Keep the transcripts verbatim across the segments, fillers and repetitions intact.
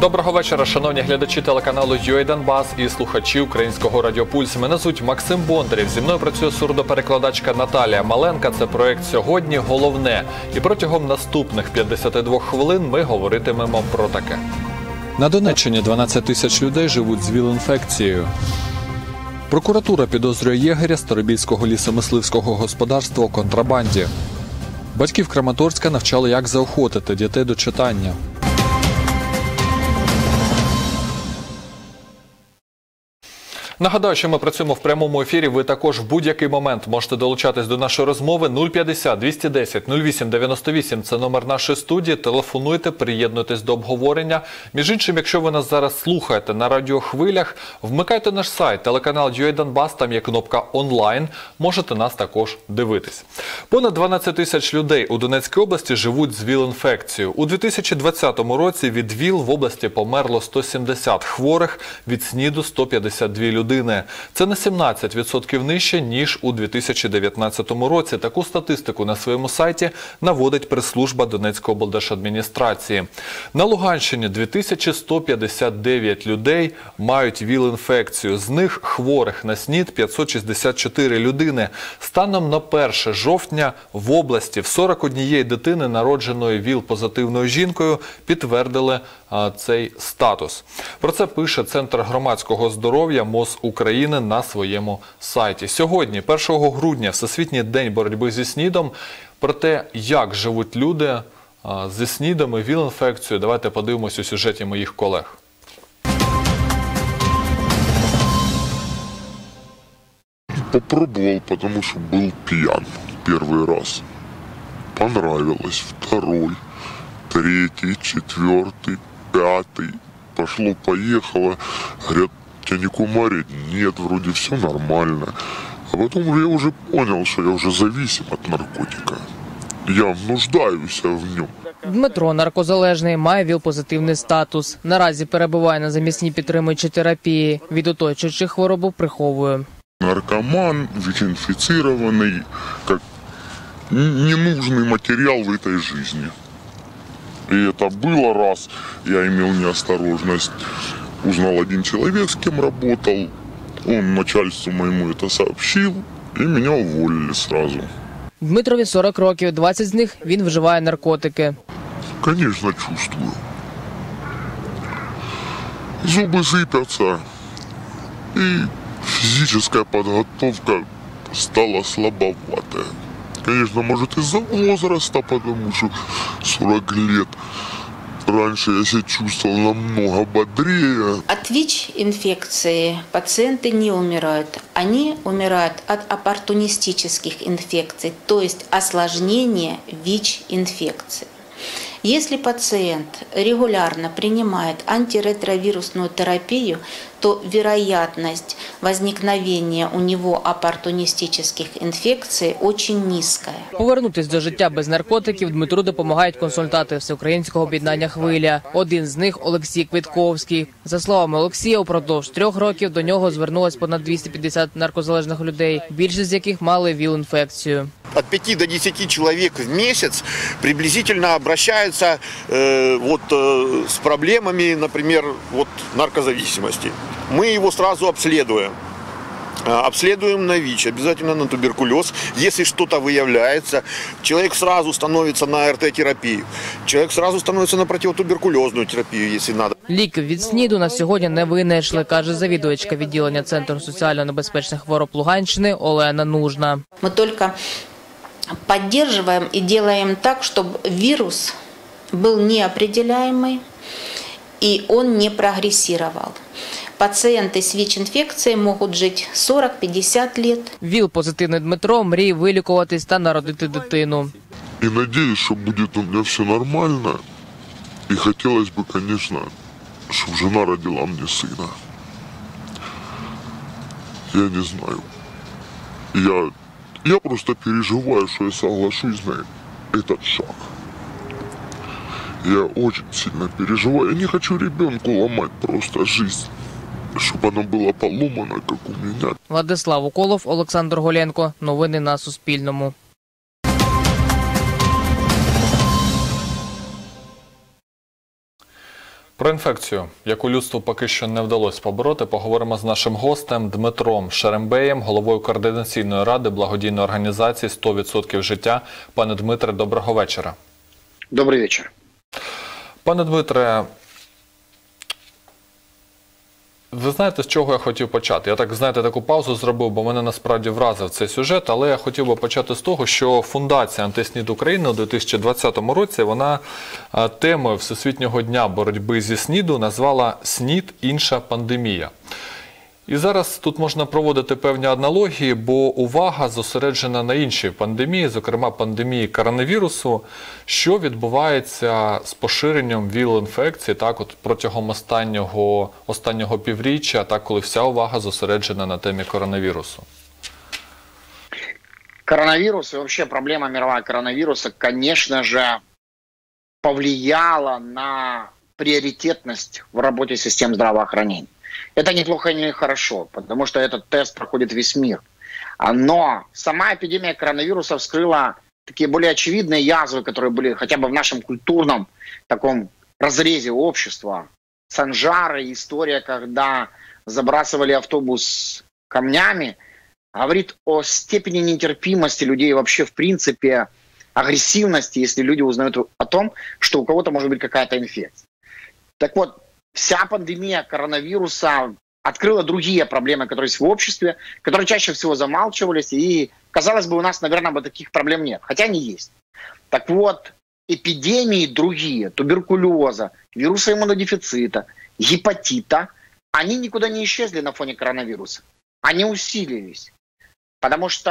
Доброго вечора, шановні глядачі телеканалу ю ей Донбас і слухачі українського Радіо Пульс. Мене звуть Максим Бондарєв. Зі мною працює сурдоперекладачка Наталія Маленка. Це проєкт «Сьогодні головне». І протягом наступних п'ятдесяти двох хвилин ми говоритимемо про таке. На Донеччині дванадцять тисяч людей живуть з ВІЛ-інфекцією. Прокуратура підозрює єгеря Старобільського лісомисливського господарства у контрабанді. Батьків Краматорська навчали, як заохотити дітей до читання. Нагадаю, що ми працюємо в прямому ефірі. Ви також в будь-який момент можете долучатись до нашої розмови. нуль п'ятдесят двісті десять нуль вісім дев'яносто вісім – це номер нашої студії. Телефонуйте, приєднуйтесь до обговорення. Між іншим, якщо ви нас зараз слухаєте на радіохвилях, вмикайте наш сайт, телеканал ю ей Донбас, там є кнопка «Онлайн». Можете нас також дивитись. Понад дванадцять тисяч людей у Донецькій області живуть з ВІЛ-інфекцією. У дві тисячі двадцятому році від ВІЛ в області померло сто сімдесят хворих, від СНІДу – сто п'ятдесят дві людини. Це на сімнадцять відсотків нижче, ніж у дві тисячі дев'ятнадцятому році. Таку статистику на своєму сайті наводить прес-служба Донецької облдержадміністрації. На Луганщині дві тисячі сто п'ятдесят дев'ять людей мають ВІЛ-інфекцію. З них хворих на СНІД п'ятсот шістдесят чотири людини. Станом на перше жовтня в області в сорок однієї дитини, народженої ВІЛ-позитивною жінкою, підтвердили а, цей статус. Про це пише Центр громадського здоров'я МОЗ України на своєму сайті. Сьогодні, першого грудня, Всесвітній день боротьби зі СНІДом. Про те, як живуть люди а, зі СНІДом і ВІЛ-інфекцією, давайте подивимось у сюжеті моїх колег. Попробовал, потому что был пьян первый раз. Понравилось. Второй, третий, четвертый, пятый. Пошло-поехало. Говорят, тебя не кумарит? Нет, вроде все нормально. А потом я уже понял, что я уже зависим от наркотика. Я нуждаюсь в нем. Дмитро, наркозалежний, має ВІЛ-позитивний статус. Наразі перебуває на замісній підтримуючій терапії. Від оточуючих хворобу приховує. Наркоман, ВИЛ-инфицированный, как ненужный материал в этой жизни. И это было раз, я имел неосторожность. Узнал один человек, с кем работал, он начальству моему это сообщил, и меня уволили сразу. Дмитрові сорок років, двадцять з них він вживає наркотики. Конечно, чувствую. Зубы сыпятся, и физическая подготовка стала слабоватая. Конечно, может из-за возраста, потому что сорок лет. Раньше я себя чувствовал намного бодрее. От ВИЧ-инфекции пациенты не умирают. Они умирают от оппортунистических инфекций, то есть осложнения ВИЧ-инфекции. Если пациент регулярно принимает антиретровирусную терапию, то вероятность возникновения у него оппортунистических инфекций очень низкая. Повернутись до життя без наркотиків Дмитру допомагають консультанти Всеукраїнського об'єднання «Хвиля». Один з них – Олексій Квітковський. За словами Олексія, упродовж трьох років до нього звернулось понад двісті п'ятдесят наркозалежних людей, більшість з яких мали ВІЛ-інфекцію. От пяти до десяти человек в месяц приблизительно обращаются э, вот, э, с проблемами, например, вот, наркозависимости. Мы его сразу обследуем. Обследуем на ВИЧ, обязательно на туберкулез. Если что-то выявляется, человек сразу становится на эр тэ-терапию. Человек сразу становится на противотуберкулезную терапію, если надо. Ліків від СНІДу на сьогодні не винайшли, каже завідувачка відділення Центру соціально небезпечних хвороб Луганщини Олена Нужна. Мы только поддерживаем и делаем так, чтобы вирус был неопределяемый и он не прогрессировал. Пациенты с ВИЧ-инфекцией могут жить сорок-пятьдесят лет. ВІЛ-позитивний Дмитро мріє вилікуватись та народити дитину. И надеюсь, что будет у меня все нормально. И хотелось бы, конечно, чтобы жена родила мне сына. Я не знаю. Я, я просто переживаю, что я соглашусь на этот шаг. Я очень сильно переживаю. Я не хочу ребенку ломать просто жизнь, чтобы оно было поломано, как у меня. Владислав Уколов, Олександр Голенко. Новини на Суспільному. Про інфекцію, яку людству поки що не вдалося побороти, поговоримо з нашим гостем Дмитром Шерембеєм, головою Координаційної ради благодійної організації «сто відсотків життя». Пане Дмитре, доброго вечора. Добрий вечір. Пане Дмитре, ви знаєте, з чого я хотів почати? Я так, знаєте, таку паузу зробив, бо мене насправді вразив цей сюжет, але я хотів би почати з того, що Фундація «Антиснід України» у дві тисячі двадцятому році, вона темою Всесвітнього дня боротьби зі СНІДу назвала «СНІД – інша пандемія». І зараз тут можна проводити певні аналогії, бо увага зосереджена на іншій пандемії, зокрема пандемії коронавірусу, що відбувається з поширенням ВІЛ-інфекції так, от протягом останнього, останнього півріччя, так, коли вся увага зосереджена на темі коронавірусу. Коронавирус и вообще проблема мировая коронавируса, конечно же, повлияла на приоритетность в работе систем здравоохранения. Это неплохо и не хорошо, потому что этот тест проходит весь мир. Но сама эпидемия коронавируса вскрыла такие более очевидные язвы, которые были хотя бы в нашем культурном таком разрезе общества. Санжары, история, когда забрасывали автобус камнями, говорит о степени нетерпимости людей вообще в принципе, агрессивности, если люди узнают о том, что у кого-то может быть какая-то инфекция. Так вот, вся пандемия коронавируса открыла другие проблемы, которые есть в обществе, которые чаще всего замалчивались, и, казалось бы, у нас, наверное, бы таких проблем нет, хотя они есть. Так вот, эпидемии другие, туберкулеза, вируса иммунодефицита, гепатита, они никуда не исчезли на фоне коронавируса, они усилились, потому что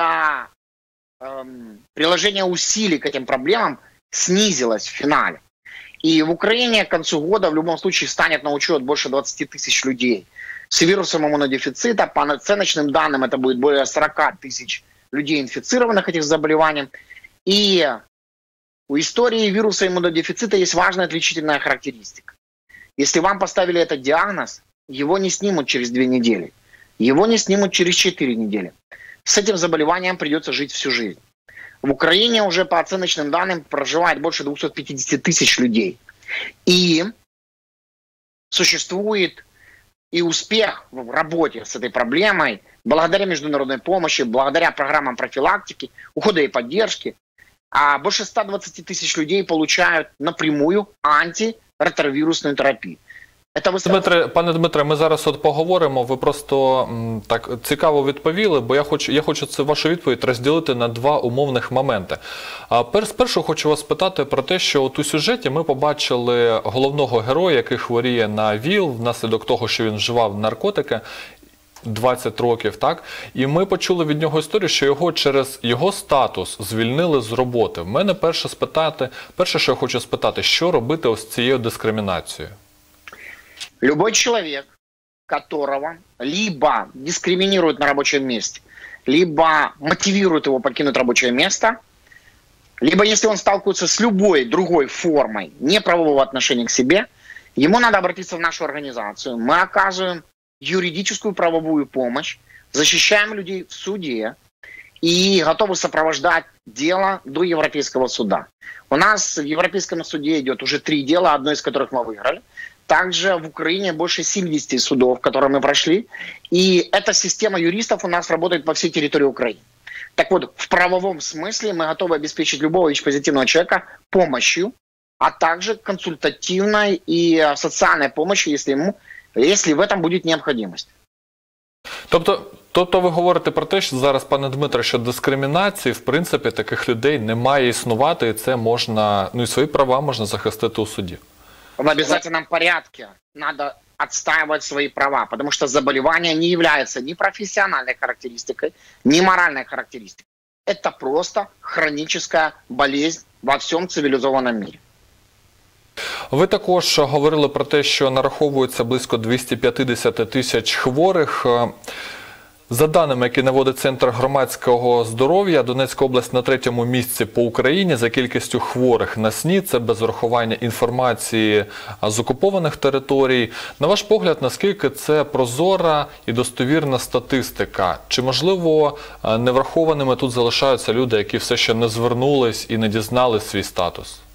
эм, приложение усилий к этим проблемам снизилось в финале. И в Украине к концу года в любом случае станет на учет больше двадцати тысяч людей с вирусом иммунодефицита. По оценочным данным это будет более сорока тысяч людей, инфицированных этим заболеванием. И у истории вируса иммунодефицита есть важная отличительная характеристика. Если вам поставили этот диагноз, его не снимут через две недели. Его не снимут через четыре недели. С этим заболеванием придется жить всю жизнь. В Украине уже по оценочным данным проживает больше двухсот пятидесяти тысяч людей. И существует и успех в работе с этой проблемой благодаря международной помощи, благодаря программам профилактики, ухода и поддержки. А больше ста двадцати тысяч людей получают напрямую антиретровирусную терапию. Дмитре, пане Дмитре, ми зараз от поговоримо, ви просто м, так цікаво відповіли, бо я хочу, я хочу це вашу відповідь розділити на два умовних моменти. А перш, спершу хочу вас питати про те, що от у сюжеті ми побачили головного героя, який хворіє на ВІЛ внаслідок того, що він вживав наркотики двадцять років, так? І ми почули від нього історію, що його через його статус звільнили з роботи. В мене перше спитати, перше, що я хочу спитати, що робити ось цією дискримінацією? Любой человек, которого либо дискриминируют на рабочем месте, либо мотивирует его покинуть рабочее место, либо если он сталкивается с любой другой формой неправового отношения к себе, ему надо обратиться в нашу организацию. Мы оказываем юридическую правовую помощь, защищаем людей в суде и готовы сопровождать дело до Европейского суда. У нас в Европейском суде идет уже три дела, одно из которых мы выиграли. Также в Украине больше семидесяти судов, которые мы прошли. И эта система юристов у нас работает по всей территории Украины. Так вот, в правовом смысле мы готовы обеспечить любого ВИЧ-позитивного человека помощью, а также консультативной и социальной помощью, если, ему, если в этом будет необходимость. Тобто, тобто ви говорите про те, що зараз, пане Дмитре, що дискримінації, в принципі, таких людей не має існувати, і це можна, ну і свої права можна захистити у суді. В обязательном порядке надо отстаивать свои права, потому что заболевание не является ни профессиональной характеристикой, ни моральной характеристикой. Это просто хроническая болезнь во всем цивилизованном мире. Ви також говорили про те, що нараховується близько двісті п'ятдесят тисяч хворих. За даними, які наводить Центр громадського здоров'я, Донецька область на третьому місці по Україні за кількістю хворих на СНІД, це без врахування інформації з окупованих територій. На ваш погляд, наскільки це прозора і достовірна статистика? Чи, можливо, неврахованими тут залишаються люди, які все ще не звернулись і не дізнали свій статус?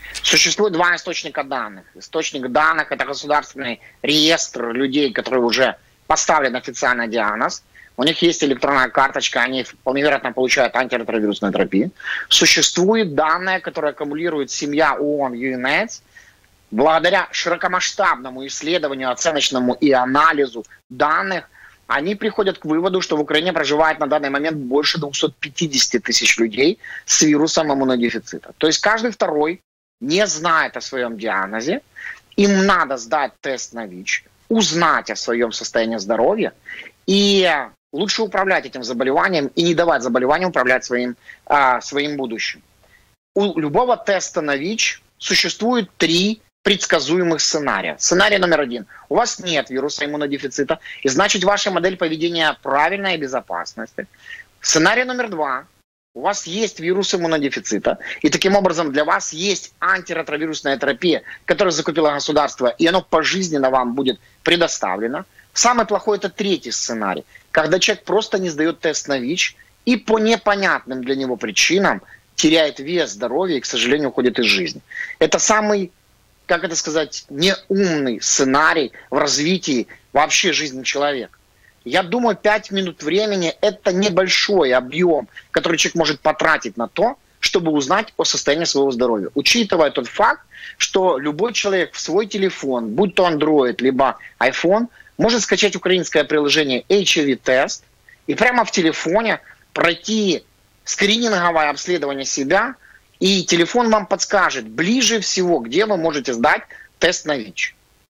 Существует два источника данных. Источник данных – это государственный реестр людей, которые уже поставлен официальный диагноз. У них есть электронная карточка, они вполне вероятно получают антиретровирусную терапию. Существуют данные, которые аккумулирует семья ООН ЮНЭЙДС. Благодаря широкомасштабному исследованию, оценочному и анализу данных, они приходят к выводу, что в Украине проживает на данный момент больше двухсот пятидесяти тысяч людей с вирусом иммунодефицита. То есть каждый второй не знает о своем диагнозе, им надо сдать тест на ВИЧ, узнать о своем состоянии здоровья и лучше управлять этим заболеванием и не давать заболеванию управлять своим, а, своим будущим. У любого теста на ВИЧ существует три предсказуемых сценария. Сценарий номер один. У вас нет вируса иммунодефицита, и значит ваша модель поведения правильная и безопасности. Сценарий номер два. У вас есть вирус иммунодефицита, и таким образом для вас есть антиретровирусная терапия, которую закупило государство, и оно пожизненно вам будет предоставлено. Самый плохой – это третий сценарий, когда человек просто не сдает тест на ВИЧ и по непонятным для него причинам теряет вес, здоровье и, к сожалению, уходит из жизни. Это самый, как это сказать, неумный сценарий в развитии вообще жизни человека. Я думаю, пять минут времени – это небольшой объем, который человек может потратить на то, чтобы узнать о состоянии своего здоровья. Учитывая тот факт, что любой человек в свой телефон, будь то Android, либо iPhone, может скачать украинское приложение эйч ай ви-тест и прямо в телефоне пройти скрининговое обследование себя, и телефон вам подскажет ближе всего, где ви можете здати тест на ВІЧ.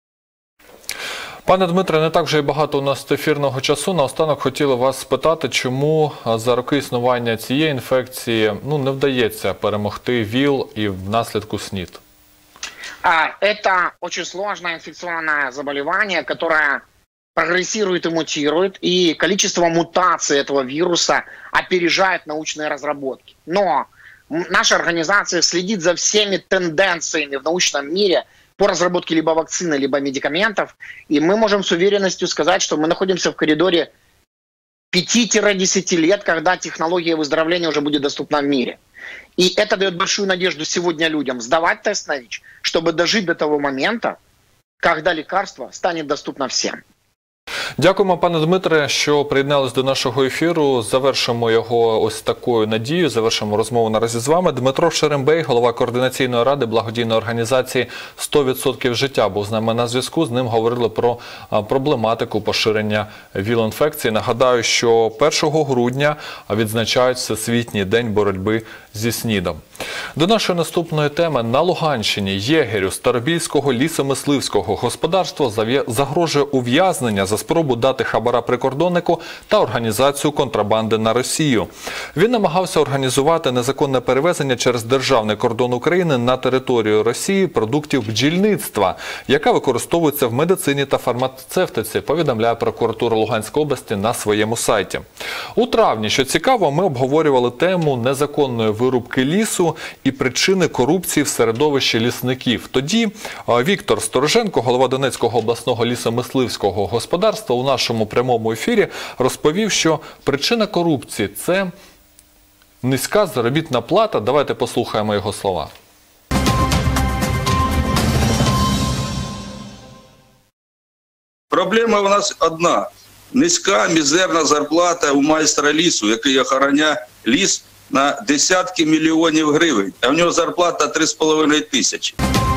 Пане Дмитре, не так вже і багато у нас ефірного часу. Наостанок хотіли вас спитати, чому за роки існування цієї інфекції ну, не вдається перемогти ВІЛ і внаслідку СНІД? Это очень сложное инфекционное заболевание, которое прогрессирует и мутирует, и количество мутаций этого вируса опережает научные разработки. Но наша организация следит за всеми тенденциями в научном мире по разработке либо вакцины, либо медикаментов, и мы можем с уверенностью сказать, что мы находимся в коридоре пяти-десяти лет, когда технология выздоровления уже будет доступна в мире. И это дает большую надежду сегодня людям сдавать тест на ВІЧ, чтобы дожить до того момента, когда лекарство станет доступно всем. Дякуємо, пане Дмитре, що приєднались до нашого ефіру. Завершимо його ось такою надією, завершимо розмову наразі з вами. Дмитро Шерембей, голова Координаційної ради благодійної організації сто відсотків життя, був з нами на зв'язку. З ним говорили про проблематику поширення ВІЛ-інфекції. Нагадаю, що першого грудня відзначають Всесвітній день боротьби зі СНІДом. До нашої наступної теми. На Луганщині єгерю Старобільського лісомисливського господарства загрожує ув'язнення за спробу дати хабара прикордоннику та організацію контрабанди на Росію. Він намагався організувати незаконне перевезення через державний кордон України на територію Росії продуктів бджільництва, яка використовується в медицині та фармацевтиці, повідомляє прокуратура Луганської області на своєму сайті. У травні, що цікаво, ми обговорювали тему незаконної вирубки лісу і причини корупції в середовищі лісників. Тоді Віктор Стороженко, голова Донецького обласного лісомисливського господарства, у нашому прямому ефірі розповів, що причина корупції – це низька заробітна плата. Давайте послухаємо його слова. Проблема у нас одна – низька, мізерна зарплата у майстра лісу, який охороняє ліс на десятки мільйонів гривень, а в нього зарплата три з половиною тисячі.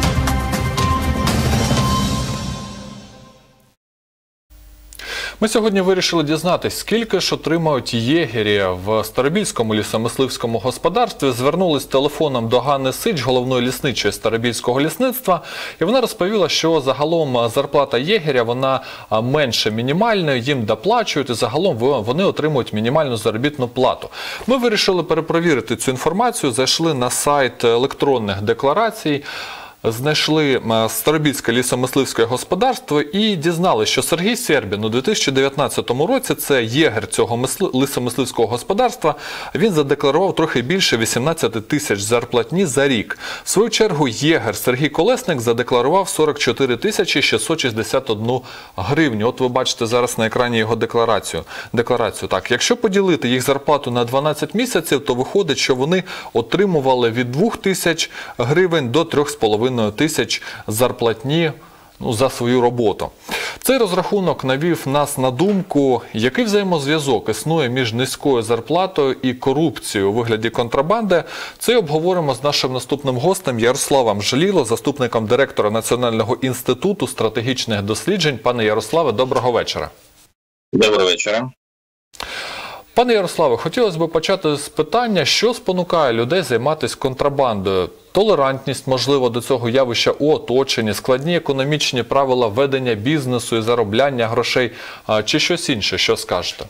Ми сьогодні вирішили дізнатись, скільки ж отримають єгері в Старобільському лісомисливському господарстві. Звернулись телефоном до Ганни Сич, головної лісничої Старобільського лісництва, і вона розповіла, що загалом зарплата єгеря, вона менше мінімальної, їм доплачують, і загалом вони отримують мінімальну заробітну плату. Ми вирішили перепровірити цю інформацію, зайшли на сайт електронних декларацій. знайшли Старобільське лісомисливське господарство і дізналися, що Сергій Сербін у дві тисячі дев'ятнадцятому році, це єгер цього мисли... лісомисливського господарства, він задекларував трохи більше вісімнадцять тисяч зарплатні за рік. В свою чергу єгер Сергій Колесник задекларував сорок чотири тисячі шістсот шістдесят одну гривню. От ви бачите зараз на екрані його декларацію. Декларацію. Так, якщо поділити їх зарплату на дванадцять місяців, то виходить, що вони отримували від двох тисяч гривень до трьох з половиною тисяч зарплатні, ну, за свою роботу. Цей розрахунок навів нас на думку, який взаємозв'язок існує між низькою зарплатою і корупцією у вигляді контрабанди. Це й обговоримо з нашим наступним гостем Ярославом Жаліло, заступником директора Національного інституту стратегічних досліджень. Пане Ярославе, доброго вечора. Доброго вечора. Пане Ярославе, хотілося б почати з питання, що спонукає людей займатися контрабандою? Толерантність, можливо, до цього явища у оточенні, складні економічні правила ведення бізнесу і заробляння грошей, чи щось інше, що скажете?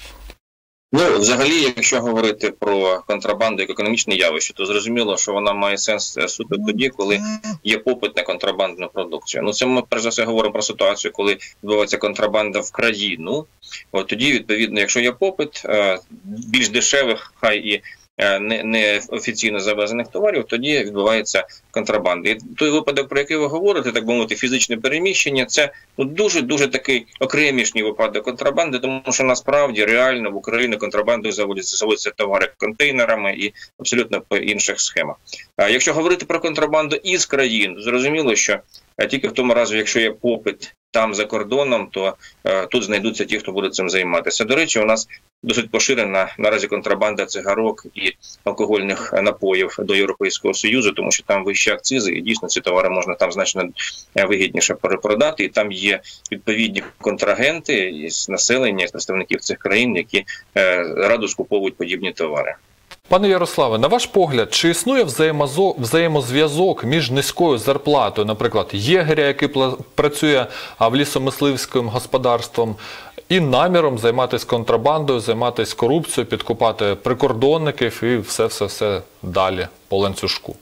Ну, взагалі, якщо говорити про контрабанду як економічне явище, то зрозуміло, що вона має сенс суто тоді, коли є попит на контрабандну продукцію. Ну, це ми, перш за все, говоримо про ситуацію, коли відбувається контрабанда в країну. От тоді, відповідно, якщо є попит більш дешевих, хай і не, не офіційно завезених товарів, тоді відбувається контрабанда. І той випадок, про який ви говорите, так би мовити, фізичне переміщення, це дуже-дуже такий окремішній випадок контрабанди, тому що насправді реально в Україні контрабандою заводяться, заводяться товари контейнерами і абсолютно по інших схемах. А якщо говорити про контрабанду із країн, зрозуміло, що тільки в тому разі, якщо є попит там за кордоном, то е, тут знайдуться ті, хто буде цим займатися. До речі, у нас досить поширена наразі контрабанда цигарок і алкогольних напоїв до Європейського Союзу, тому що там вищі акцизи, і дійсно ці товари можна там значно вигідніше перепродати. І там є відповідні контрагенти із населення, з представників цих країн, які е, радо скуповують подібні товари. Пане Ярославе, на ваш погляд, чи існує взаємозв'язок між низькою зарплатою, наприклад, єгеря, який працює в лісомисливським господарством, і наміром займатися контрабандою, займатися корупцією, підкупати прикордонників і все-все-все далі по ланцюжку?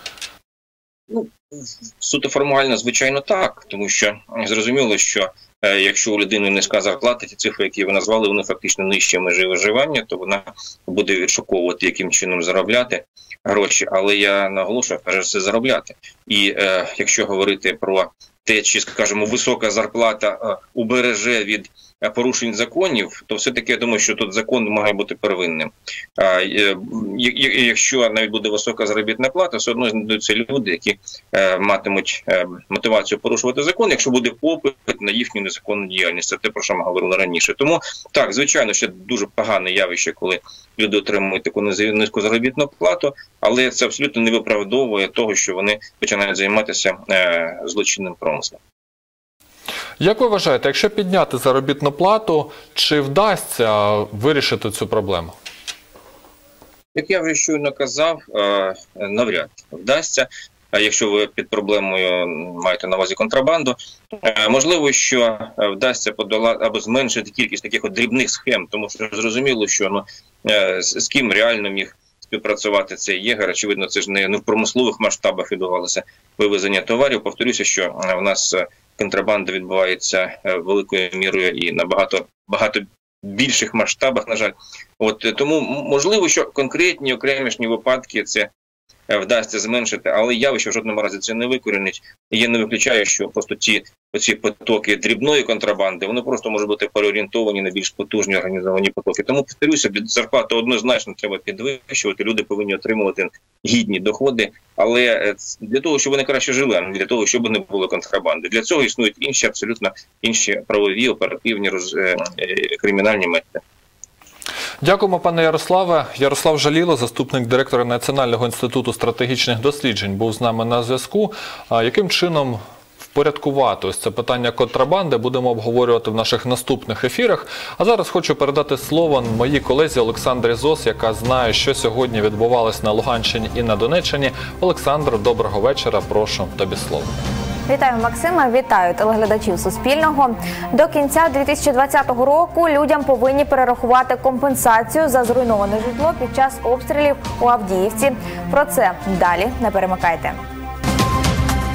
Ну, суто формально, звичайно, так, тому що зрозуміло, що якщо у людини низька зарплата, ті цифри, які ви назвали, вони фактично нижче межі виживання, то вона буде відшуковувати, яким чином заробляти гроші. Але я наголошую, каже, це заробляти. І е, якщо говорити про те, чи, скажімо, висока зарплата е, убереже від порушень законів, то все-таки я думаю, що тут закон має бути первинним. А, е, якщо навіть буде висока заробітна плата, все одно знайдуться люди, які е, матимуть е, мотивацію порушувати закон, якщо буде попит на їхню незаконну діяльність. Це те, про що ми говорили раніше. Тому, так, звичайно, ще дуже погане явище, коли люди отримують таку низьку заробітну плату, але це абсолютно не виправдовує того, що вони починають займатися е, злочинним промислом. Як ви вважаєте, якщо підняти заробітну плату, чи вдасться вирішити цю проблему? Як я вже щойно казав, навряд вдасться. Якщо ви під проблемою маєте на увазі контрабанду, можливо, що вдасться подолати або зменшити кількість таких от дрібних схем, тому що зрозуміло, що ну, з ким реально міг співпрацювати цей єгер. Очевидно, це ж не, не в промислових масштабах відбувалося вивезення товарів. Повторюся, що в нас контрабанда відбувається великою мірою і на багато, багато більших масштабах, на жаль. От, тому можливо, що конкретні окремішні випадки це вдасться зменшити, але явище в жодному разі це не викорінить. І я не виключаю, що просто ці оці потоки дрібної контрабанди, вони просто можуть бути переорієнтовані на більш потужні організовані потоки. Тому, повторюся, зарплату однозначно треба підвищувати, люди повинні отримувати гідні доходи, але для того, щоб вони краще жили, а не для того, щоб не було контрабанди. Для цього існують інші, абсолютно інші правові, оперативні, роз... кримінальні методи. Дякуємо, пане Ярославе. Ярослав Жаліло, заступник директора Національного інституту стратегічних досліджень, був з нами на зв'язку. Яким чином впорядкувати ось це питання контрабанди будемо обговорювати в наших наступних ефірах. А зараз хочу передати слово моїй колезі Олександрі Зос, яка знає, що сьогодні відбувалось на Луганщині і на Донеччині. Олександр, доброго вечора. Прошу, тобі слово. Вітаю, Максима, вітаю телеглядачів Суспільного. До кінця дві тисячі двадцятого року людям повинні перерахувати компенсацію за зруйноване житло під час обстрілів у Авдіївці. Про це далі, не перемикайте.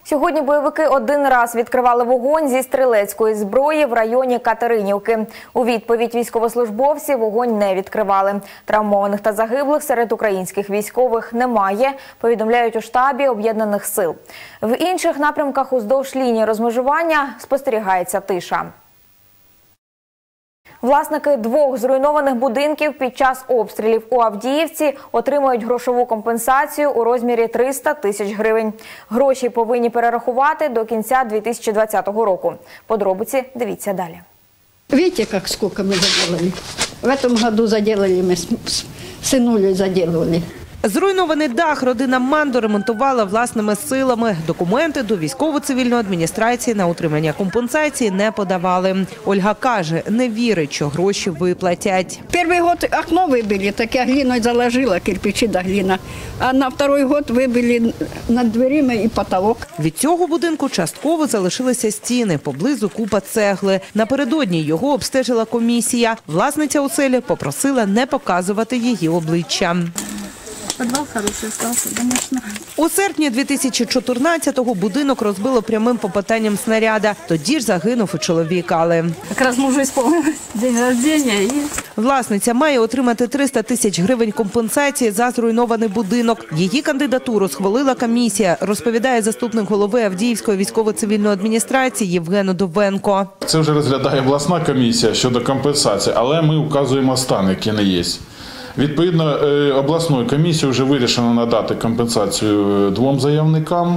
Сьогодні бойовики один раз відкривали вогонь зі стрілецької зброї в районі Катеринівки. У відповідь військовослужбовці вогонь не відкривали. Травмованих та загиблих серед українських військових немає, повідомляють у штабі Об'єднаних сил. В інших напрямках уздовж лінії розмежування спостерігається тиша. Власники двох зруйнованих будинків під час обстрілів у Авдіївці отримають грошову компенсацію у розмірі триста тисяч гривень. Гроші повинні перерахувати до кінця дві тисячі двадцятого року. Подробиці дивіться далі. Видите, как сколько мы заделали? В этом году заделали мы, с сынулей заделали. Зруйнований дах родина Мандо ремонтувала власними силами. Документи до військово-цивільної адміністрації на отримання компенсації не подавали. Ольга каже, не вірить, що гроші виплатять. Перший год окно вибили, так я глиною заложила, кирпичі до глина. А на другий год вибили над дверима і потолок. Від цього будинку частково залишилися стіни, поблизу купа цегли. Напередодні його обстежила комісія. Власниця оселі попросила не показувати її обличчя. Підвал хороший залишився, звісно. У серпні дві тисячі чотирнадцятого будинок розбило прямим попаданням снаряда. Тоді ж загинув і чоловік Алли. Якраз мужу сповнилось день народження. І... Власниця має отримати триста тисяч гривень компенсації за зруйнований будинок. Її кандидатуру схвалила комісія, розповідає заступник голови Авдіївської військово-цивільної адміністрації Євген Удовенко. Це вже розглядає обласна комісія щодо компенсації, але ми вказуємо стан, який не є. Відповідно, обласною комісією вже вирішено надати компенсацію двом заявникам.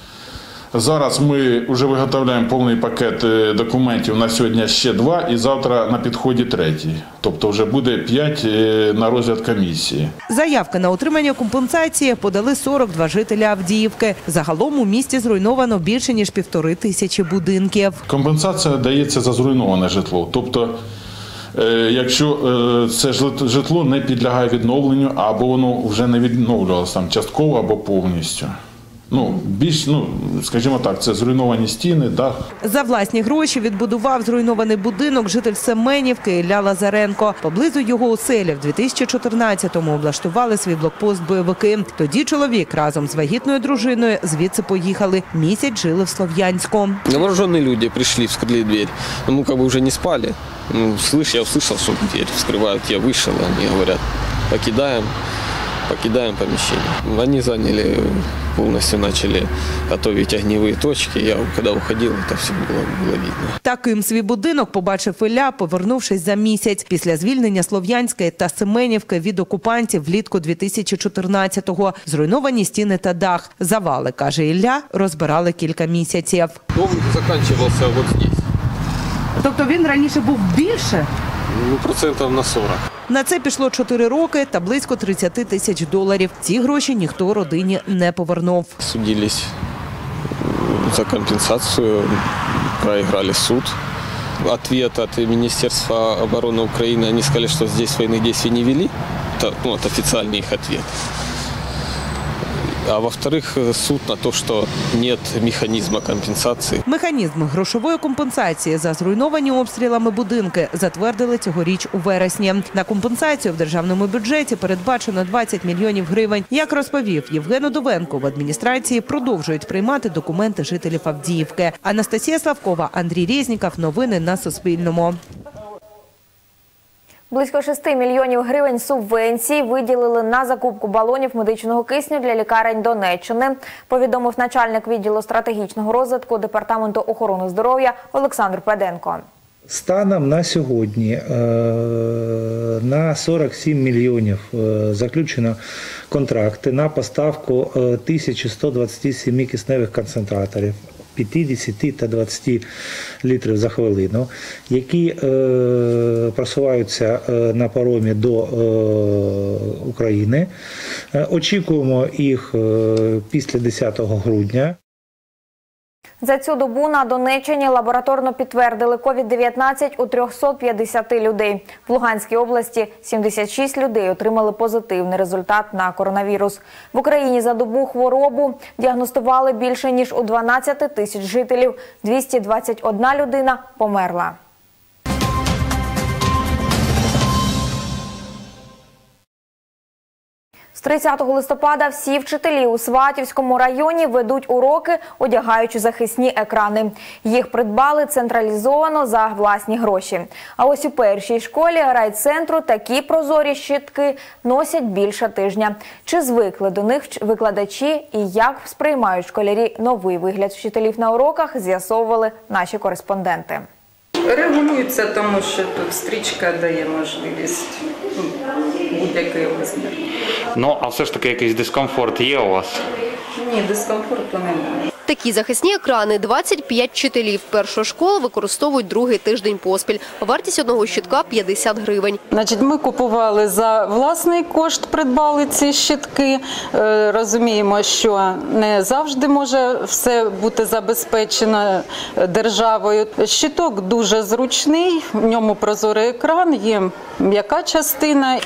Зараз ми вже виготовляємо повний пакет документів, на сьогодні ще два і завтра на підході третій. Тобто вже буде п'ять на розгляд комісії. Заявки на отримання компенсації подали сорок два жителі Авдіївки. Загалом у місті зруйновано більше ніж півтори тисячі будинків. Компенсація дається за зруйноване житло. Тобто, якщо це житло не підлягає відновленню, або воно вже не відновлювалося там частково або повністю. Ну, більш, ну, скажімо так, це зруйновані стіни, дах. За власні гроші відбудував зруйнований будинок житель Семенівки Ілля Лазаренко. Поблизу його оселі в дві тисячі чотирнадцятому облаштували свій блокпост бойовики. Тоді чоловік разом з вагітною дружиною звідси поїхали. Місяць жили в Слов'янську. Вооружені люди прийшли, вскрили двері. Ми як би вже не спали. Ну, слыш, я услышал, что дверь вскрывают. Я вышел, они говорят, покидаем, покидаем помещение. Они заняли, полностью начали готовить огневые точки. Я, когда уходил, это все было, было видно. Таким свій будинок побачив Ілля, повернувшись за місяць. Після звільнення Слов'янської та Семенівки від окупантів влітку дві тисячі чотирнадцятого. Зруйновані стіни та дах. Завали, каже Ілля, розбирали кілька місяців. Дом закінчувався вот здесь. Тобто він раніше був більше? Ну, процентів на сорок. На це пішло чотири роки та близько тридцять тисяч доларів. Ці гроші ніхто родині не повернув. Судились за компенсацію, проіграли суд. Ответ от Министерства обороны Украины, они сказали, что здесь военных действий не вели. Это, ну, это официальный их ответ. А во-вторых, суд на то, что нет механізму компенсації. Механізм грошової компенсації за зруйновані обстрілами будинки затвердили цьогоріч у вересні. На компенсацію в державному бюджеті передбачено двадцять мільйонів гривень. Як розповів Євген Удовенко, в адміністрації продовжують приймати документи жителів Авдіївки. Анастасія Славкова, Андрій Резніков. Новини на Суспільному. Близько шести мільйонів гривень субвенцій виділили на закупку балонів медичного кисню для лікарень Донеччини, повідомив начальник відділу стратегічного розвитку Департаменту охорони здоров'я Олександр Педенко. Станом на сьогодні на сорок сім мільйонів заключено контракти на поставку тисяча сто двадцять сім кисневих концентраторів п'ятдесят та двадцять літрів за хвилину, які е, просуваються е, на паромі до е, України. Е, очікуємо їх е, після десятого грудня. За цю добу на Донеччині лабораторно підтвердили ковід дев'ятнадцять у триста п'ятдесят людей. В Луганській області сімдесят шість людей отримали позитивний результат на коронавірус. В Україні за добу хворобу діагностували більше ніж у дванадцять тисяч жителів. двісті двадцять одна людина померла. З тридцятого листопада всі вчителі у Сватівському районі ведуть уроки, одягаючи захисні екрани. Їх придбали централізовано за власні гроші. А ось у першій школі райцентру такі прозорі щитки носять більше тижня. Чи звикли до них викладачі і як сприймають школярі новий вигляд вчителів на уроках, з'ясовували наші кореспонденти. Регулюється, тому що тут стрічка дає можливість будь-який розмір. Ну, а все ж таки якийсь дискомфорт є у вас? Ні, дискомфорту немає. Такі захисні екрани двадцять п'ять вчителів першої школи використовують другий тиждень поспіль. Вартість одного щитка – п'ятдесят гривень. Значить, ми купували за власний кошт, придбали ці щитки. Е, розуміємо, що не завжди може все бути забезпечено державою. Щиток дуже зручний, в ньому прозорий екран, є м'яка частина.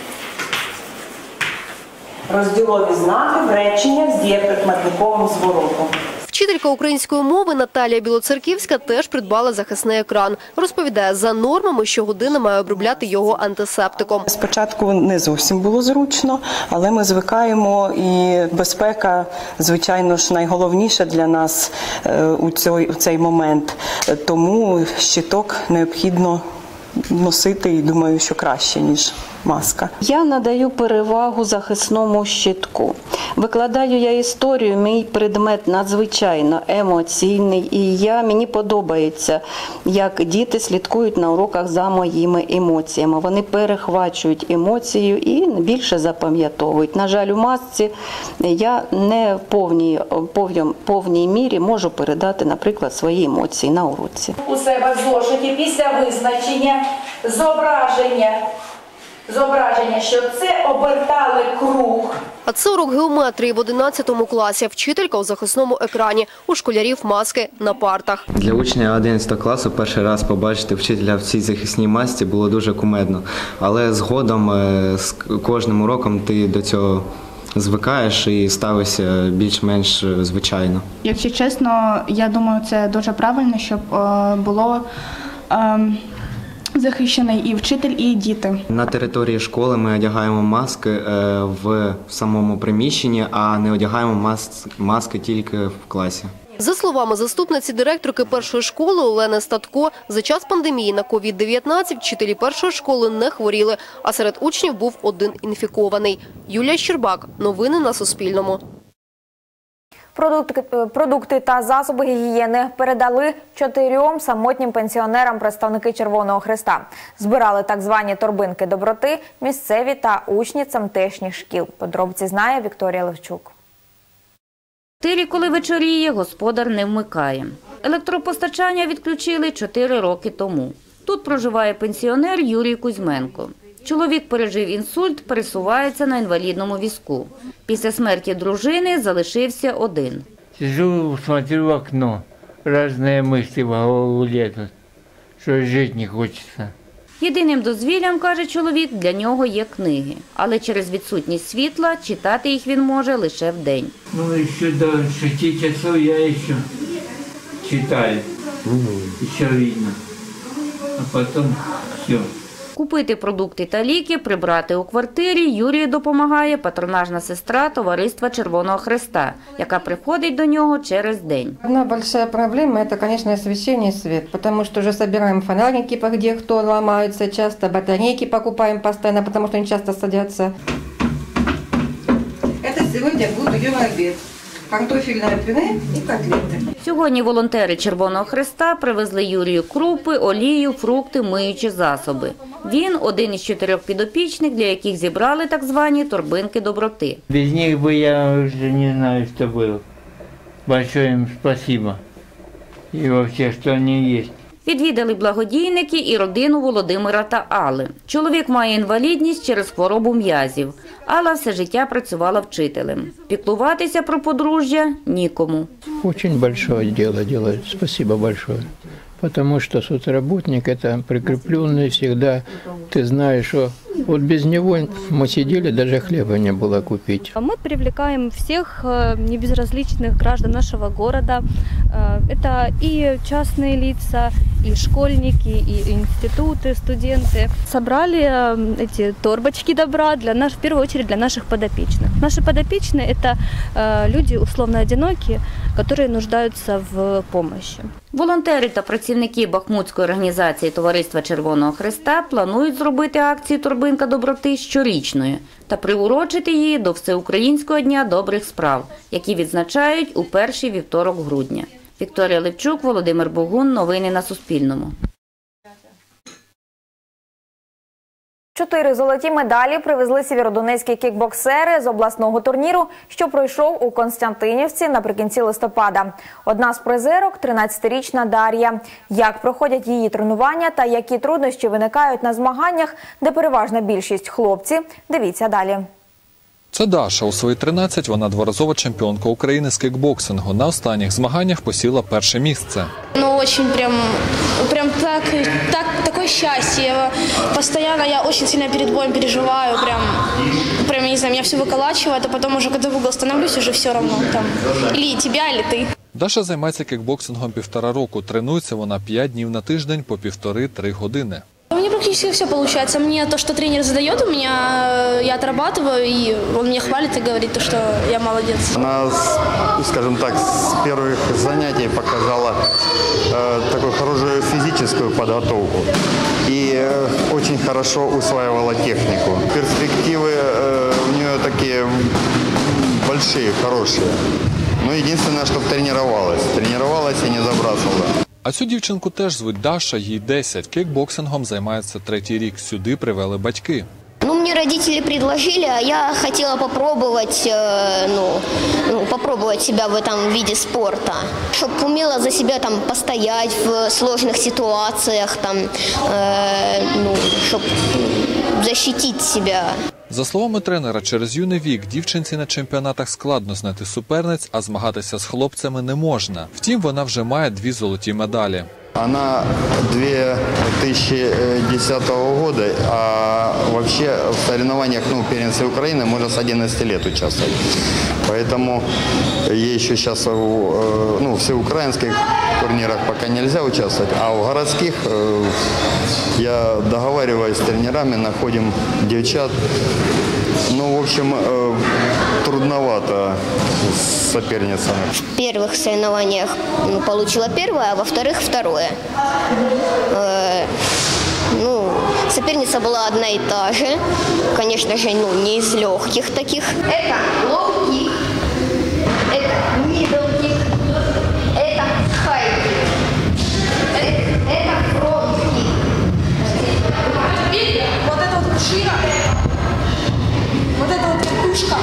Розділові знаки в реченнях з дієприкметниковим зворотом. Вчителька української мови Наталія Білоцерківська теж придбала захисний екран. Розповідає, за нормами щогодини має обробляти його антисептиком. Спочатку не зовсім було зручно, але ми звикаємо, і безпека, звичайно ж, найголовніша для нас у цей, у цей момент. Тому щиток необхідно носити, і думаю, що краще, ніж маска. Я надаю перевагу захисному щитку. Викладаю я історію, мій предмет надзвичайно емоційний, і я, мені подобається, як діти слідкують на уроках за моїми емоціями. Вони перехвачують емоцію і більше запам'ятовують. На жаль, у масці я не в повній, повній, повній мірі можу передати, наприклад, свої емоції на уроці. У себе в зошиті після визначення зображення Зображення, що це обертали круг. А це урок геометрії в одинадцятому класі. Вчителька у захисному екрані. У школярів маски на партах. Для учня одинадцятого класу перший раз побачити вчителя в цій захисній масці було дуже кумедно. Але згодом з кожним уроком ти до цього звикаєш і ставишся більш-менш звичайно. Якщо чесно, я думаю, це дуже правильно, щоб було захищений і вчитель, і діти. На території школи ми одягаємо маски в самому приміщенні, а не одягаємо маски тільки в класі. За словами заступниці директорки першої школи Олени Статко, за час пандемії на ковід дев'ятнадцять вчителі першої школи не хворіли, а серед учнів був один інфікований. Юлія Щербак. Новини на Суспільному. Продукти, продукти та засоби гігієни передали чотирьом самотнім пенсіонерам представники Червоного Хреста. Збирали так звані торбинки доброти місцеві та учні тамтешніх шкіл. Подробиці знає Вікторія Левчук. В квартирі, коли вечоріє, господар не вмикає. Електропостачання відключили чотири роки тому. Тут проживає пенсіонер Юрій Кузьменко. Чоловік пережив інсульт, пересувається на інвалідному візку. Після смерті дружини залишився один. Сижу, смотрю в окно. Різні мислі в голову лезуть, що жити не хочеться. Єдиним дозвіллям, каже чоловік, для нього є книги. Але через відсутність світла читати їх він може лише вдень. Ну, ще до шести часов я ще читаю. Ще видно. А потім все. Купити продукти та ліки, прибрати у квартирі Юрію допомагає патронажна сестра Товариства Червоного Хреста, яка приходить до нього через день. Одна большая проблема – это, конечно, освещение и свет, потому что уже собираем фонарики, где кто ломаются часто, батарейки покупаем постоянно, потому что они часто садятся. Это сегодня будет ее обед. Картофельне пюре і котлети. Сьогодні волонтери Червоного Хреста привезли Юрію крупи, олію, фрукти, миючі засоби. Він – один із чотирьох підопічних, для яких зібрали так звані торбинки доброти. Без них би я вже не знаю, що було. Большое їм спасибо. І взагалі, що вони є. Відвідали благодійники і родину Володимира та Алли. Чоловік має інвалідність через хворобу м'язів. Алла все життя працювала вчителем. Піклуватися про подружжя нікому. Дуже велике діло роблять. Спасибо большое. Потому что соцработник – это прикрепленный всегда. Ты знаешь, что вот без него мы сидели, даже хлеба не было купить. Мы привлекаем всех небезразличных граждан нашего города. Это и частные лица, и школьники, и институты, студенты. Собрали э, эти торбочки добра для нас, в первую очередь для наших подопечных. Наши подопечные – это э, люди условно одинокие, которые нуждаются в помощи. Волонтери та працівники Бахмутської організації Товариства Червоного Хреста планують зробити акцію «Торбинка доброти» щорічною та приурочити її до Всеукраїнського дня добрих справ, які відзначають у перший вівторок грудня. Вікторія Левчук, Володимир Богун. Новини на Суспільному. Чотири золоті медалі привезли сєвєродонецькі кікбоксери з обласного турніру, що пройшов у Константинівці наприкінці листопада. Одна з призерок – тринадцятирічна Дар'я. Як проходять її тренування та які труднощі виникають на змаганнях, де переважна більшість – хлопці, дивіться далі. Це Даша. У свої тринадцять вона дворазова чемпіонка України з кікбоксингу. На останніх змаганнях посіла перше місце. Ну, очень прям, прям так, так, такое счастье. Я постоянно, я очень сильно перед боем переживаю, прям, прям, не знаю, меня все выколачивает, а потом уже, когда в угол становлюсь, уже все равно, там, или тебя, или ты. Даша займається кікбоксингом півтора року. Тренується вона п'ять днів на тиждень по півтори-три години. У меня практически все получается. Мне то, что тренер задает, у меня я отрабатываю, и он меня хвалит и говорит, то, что я молодец. Она, скажем так, с первых занятий показала э, такую хорошую физическую подготовку и э, очень хорошо усваивала технику. Перспективы э, у нее такие большие, хорошие. Но единственное, чтобы тренировалась. Тренировалась и не забрасывала. А цю дівчинку теж звуть Даша, їй десять. Кікбоксингом займається третій рік. Сюди привели батьки. Ну, мне родители предложили, а я хотела попробовать, э, ну, ну, попробовать себя в этом виде спорта, чтобы умела за себя там постоять в сложных ситуациях, там, э, ну, чтобы защитить себя. За словами тренера, через юний вік дівчинці на чемпіонатах складно знайти суперниць, а змагатися з хлопцями не можна. Втім, вона вже має дві золоті медалі. Она две тысячи десятого года, а вообще в соревнованиях, ну, первенстве Украины можно с одиннадцати лет участвовать. Поэтому ей еще сейчас, ну, в всеукраинских турнирах пока нельзя участвовать, а в городских я договариваюсь с тренерами, находим девчат. Ну, в общем, трудновато с соперницами. В первых соревнованиях ну, получила первое, а во вторых второе. Э, ну, соперница была одна и та же. Конечно же, ну, не из легких таких. Это лоу-кик, это мидл-кик, это хай-кик, это, это фронт-кик. Видите, вот это вот кушина, вот это вот вертушка.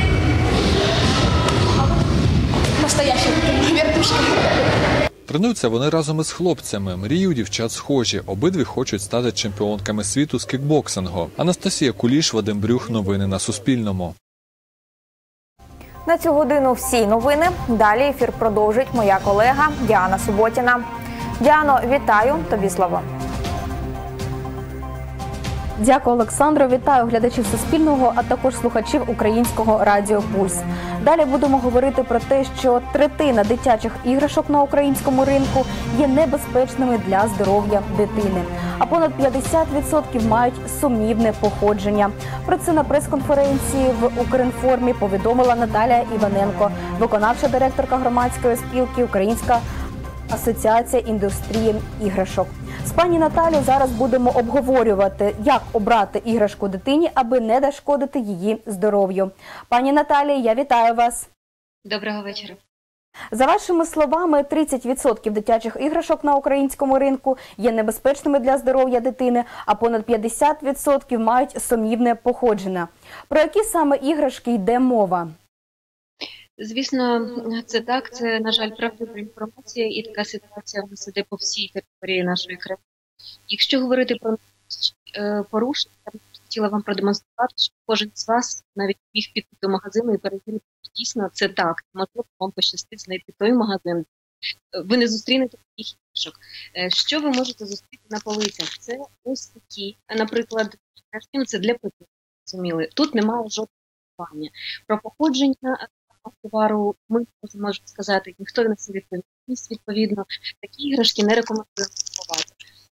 Настоящая вертушка. Тренуються вони разом із хлопцями. Мрії у дівчат схожі. Обидві хочуть стати чемпіонками світу з кікбоксингу. Анастасія Куліш, Вадим Брюх. Новини на Суспільному. На цю годину всі новини. Далі ефір продовжить моя колега Діана Суботіна. Діано, вітаю. Тобі слово. Дякую, Олександро. Вітаю глядачів Суспільного, а також слухачів українського радіо «Пульс». Далі будемо говорити про те, що третина дитячих іграшок на українському ринку є небезпечними для здоров'я дитини. А понад п'ятдесят відсотків мають сумнівне походження. Про це на прес-конференції в Укрінформі повідомила Наталія Іваненко, виконавча директорка громадської спілки «Українська асоціація індустрії іграшок». З пані Наталією зараз будемо обговорювати, як обрати іграшку дитині, аби не зашкодити її здоров'ю. Пані Наталія, я вітаю вас. Доброго вечора. За вашими словами, тридцять відсотків дитячих іграшок на українському ринку є небезпечними для здоров'я дитини, а понад п'ятдесят відсотків мають сумнівне походження. Про які саме іграшки йде мова? Звісно, це так, це, на жаль, правдива інформація, і така ситуація у нас іде по всій території нашої країни. Якщо говорити про порушення, я б хотіла вам продемонструвати, що кожен з вас навіть міг піти до магазину і перевірити, що дійсно це так. Можливо, вам пощастить знайти той магазин. Ви не зустрінете таких іграшок. Що ви можете зустріти на полицях? Це ось такі, наприклад, це для питання, розуміли. Тут немає жодного плання. Про походження товару ми можемо сказати, ніхто не несе відповідальність, відповідно, такі іграшки не рекомендуємо купувати.